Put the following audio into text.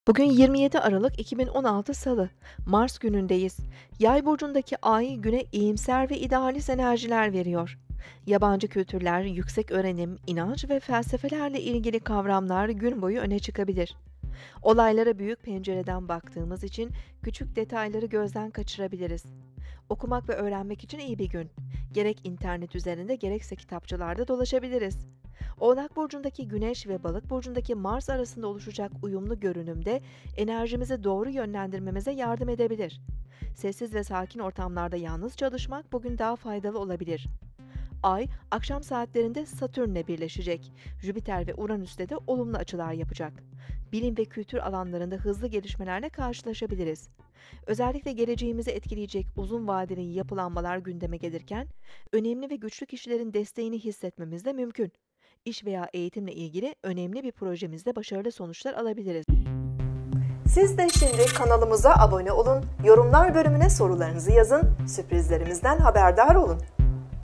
Bugün 27 Aralık 2016 Salı, Mars günündeyiz. Yay burcundaki ay güne iyimser ve idealist enerjiler veriyor. Yabancı kültürler, yüksek öğrenim, inanç ve felsefelerle ilgili kavramlar gün boyu öne çıkabilir. Olaylara büyük pencereden baktığımız için küçük detayları gözden kaçırabiliriz. Okumak ve öğrenmek için iyi bir gün. Gerek internet üzerinde gerekse kitapçılarda dolaşabiliriz. Oğlak burcundaki Güneş ve Balık burcundaki Mars arasında oluşacak uyumlu görünümde enerjimizi doğru yönlendirmemize yardım edebilir. Sessiz ve sakin ortamlarda yalnız çalışmak bugün daha faydalı olabilir. Ay, akşam saatlerinde Satürn'le birleşecek. Jüpiter ve Uranüs'te de olumlu açılar yapacak. Bilim ve kültür alanlarında hızlı gelişmelerle karşılaşabiliriz. Özellikle geleceğimizi etkileyecek uzun vadeli yapılanmalar gündeme gelirken, önemli ve güçlü kişilerin desteğini hissetmemiz de mümkün. İş veya eğitimle ilgili önemli bir projemizde başarılı sonuçlar alabiliriz. Siz de şimdi kanalımıza abone olun, yorumlar bölümüne sorularınızı yazın, sürprizlerimizden haberdar olun.